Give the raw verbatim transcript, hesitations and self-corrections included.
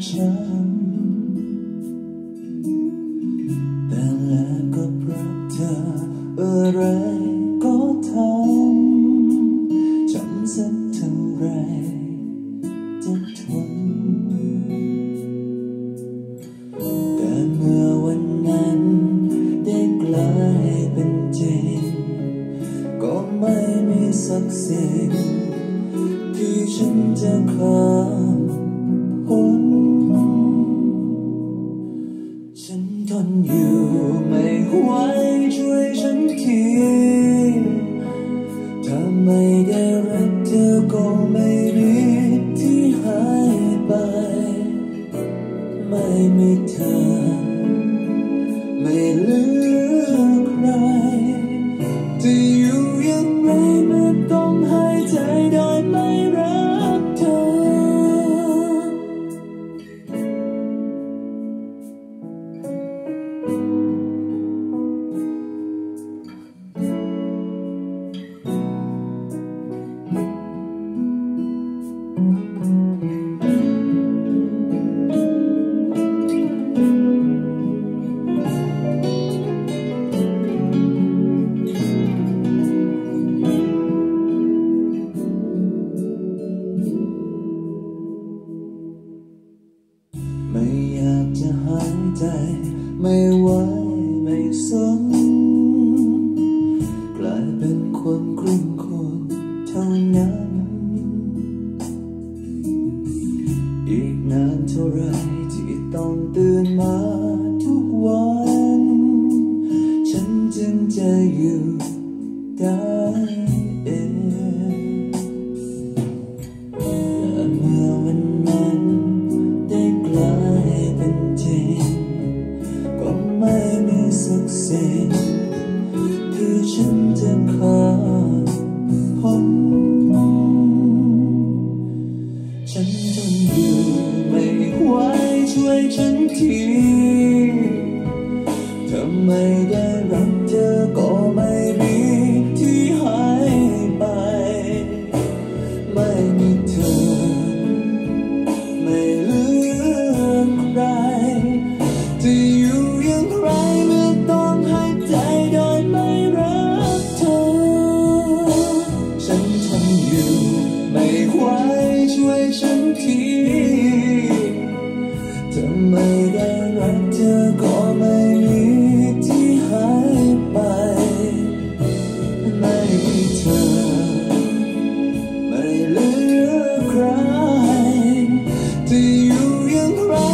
ฉันแต่แล้วก็เพราะเธออะไรก็ทำฉันสักเท่าไรจะทนแต่เมื่อวันนั้นได้กลายเป็นจริงก็ไม่มีสักสิ่งที่ฉันจะข้ามพ้นฉันทนอยู่ไม่ไหวช่วยฉันทีถ้าไม่ได้รักเธอก็ไม่มีที่หายไปไม่มีเธอไม่เหลือใครจะอยู่อย่างไรเมื่อต้องหายใจโดยไม่รักเธอไม่อยากจะหายใจไม่ไหวไม่สนกลายเป็นความครึ่งคนเท่านั้นอีกนานเท่าไรที่ต้องตื่นมาทุกวันฉันจึงจะอยู่ได้เองแต่เมื่อวันนั้นได้กลายเป็นจริงก็ไม่มีสักสิ่งที่ฉันจะขาดพ้นฉันทนอยู่ไม่ไหวช่วยฉันทีถ้าไม่ได้รักเธอก็ไม่มีที่หายไปไม่มีเธอไม่เหลือใครจะอยู่อย่างไรเมื่อต้องหายใจโดยไม่รักเธอฉันทนอยู่ไม่ไหวช่วยฉันทีถ้าไม่ได้รักเธอก็ไม่มีที่หายไปไม่มีเธอไม่เหลือใครจะอยู่อย่างไร